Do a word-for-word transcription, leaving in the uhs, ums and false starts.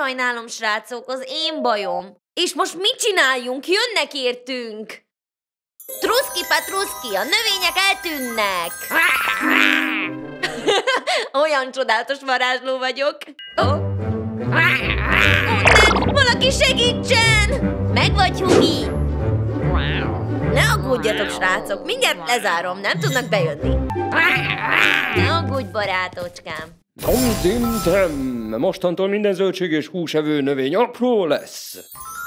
sajnálom, srácok, az én bajom. És most mit csináljunk? Jönnek értünk! Truszki patruszki, a növények eltűnnek! Olyan csodálatos varázsló vagyok. Oh. Oh, nem! Valaki segítsen! Megvagy, Hugi! Ne aggódjatok, srácok, mindjárt lezárom, nem tudnak bejönni. Ne aggódj, barátocskám. Tom-tim-tem, mostantól minden zöldség és húsevő növény apró lesz.